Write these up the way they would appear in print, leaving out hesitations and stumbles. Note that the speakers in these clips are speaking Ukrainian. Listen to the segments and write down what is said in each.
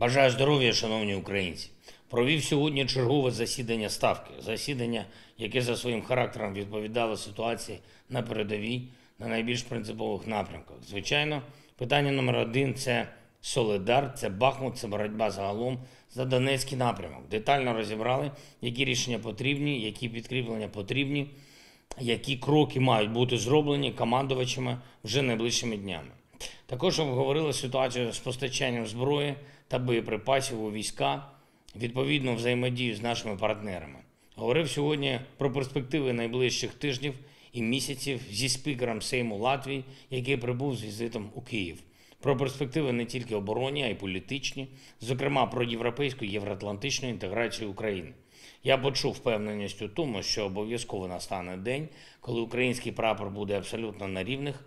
Бажаю здоров'я, шановні українці. Провів сьогодні чергове засідання Ставки. Засідання, яке за своїм характером відповідало ситуації на передовій, на найбільш принципових напрямках. Звичайно, питання номер один – це Солидар, це Бахмут, це боротьба загалом за Донецький напрямок. Детально розібрали, які рішення потрібні, які підкріплення потрібні, які кроки мають бути зроблені командувачами вже найближчими днями. Також обговорили ситуацію з постачанням зброї та боєприпасів у війська, відповідно взаємодію з нашими партнерами. Говорив сьогодні про перспективи найближчих тижнів і місяців зі спікером Сейму Латвії, який прибув з візитом у Київ. Про перспективи не тільки оборонні, а й політичні, зокрема про європейську і євроатлантичну інтеграцію України. Я почув впевненість у тому, що обов'язково настане день, коли український прапор буде абсолютно на рівних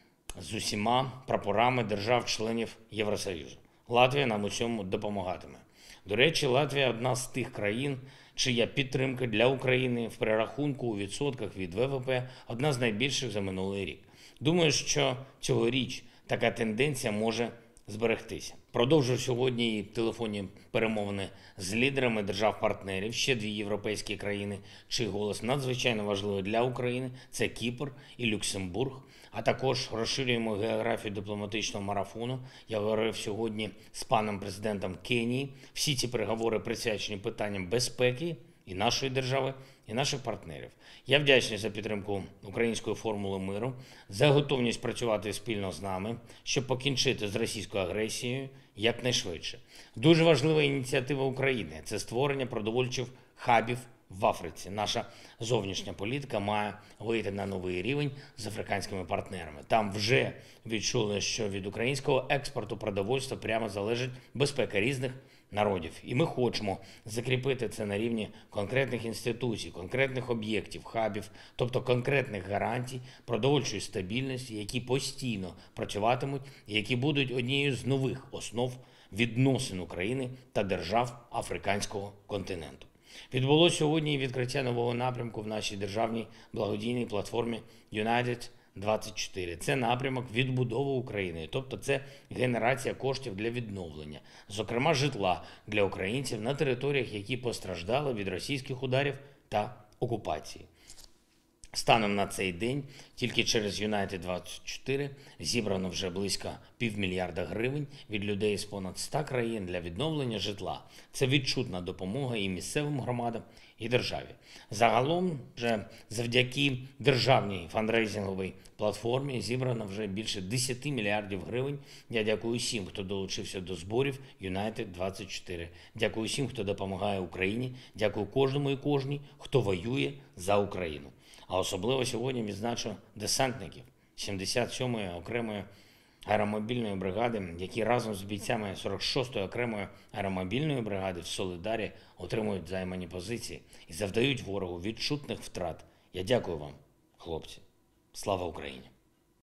з усіма прапорами держав-членів Євросоюзу. Латвія нам у цьому допомагатиме. До речі, Латвія – одна з тих країн, чия підтримка для України в перерахунку у відсотках від ВВП одна з найбільших за минулий рік. Думаю, що цьогоріч така тенденція може зберегтися. Продовжую сьогодні і телефонні перемовини з лідерами держав-партнерів, ще дві європейські країни, чий голос надзвичайно важливий для України – це Кіпр і Люксембург. А також розширюємо географію дипломатичного марафону. Я говорив сьогодні з паном президентом Кенії. Всі ці переговори присвячені питанням безпеки і нашої держави, і наших партнерів. Я вдячний за підтримку української формули миру, за готовність працювати спільно з нами, щоб покінчити з російською агресією якнайшвидше. Дуже важлива ініціатива України – це створення продовольчих хабів в Африці. Наша зовнішня політика має вийти на новий рівень з африканськими партнерами. Там вже відчули, що від українського експорту продовольства прямо залежить безпека різних народів. І ми хочемо закріпити це на рівні конкретних інституцій, конкретних об'єктів, хабів, тобто конкретних гарантій продовольчої стабільності, які постійно працюватимуть і які будуть однією з нових основ відносин України та держав африканського континенту. Відбулося сьогодні відкриття нового напрямку в нашій державній благодійній платформі United-24. Це напрямок відбудови України, тобто це генерація коштів для відновлення, зокрема житла для українців на територіях, які постраждали від російських ударів та окупації. Станом на цей день тільки через United-24 зібрано вже близько $500 мільярда від людей з понад 100 країн для відновлення житла. Це відчутна допомога і місцевим громадам, і державі. Загалом, вже завдяки державній фандрейзинговій платформі зібрано вже більше $10 мільярдів. Я дякую всім, хто долучився до зборів United-24. Дякую всім, хто допомагає Україні. Дякую кожному і кожній, хто воює за Україну. А особливо сьогодні відзначу десантників 77-ї окремої аеромобільної бригади, які разом з бійцями 46-ї окремої аеромобільної бригади в Солидарі отримують займані позиції і завдають ворогу відчутних втрат. Я дякую вам, хлопці. Слава Україні!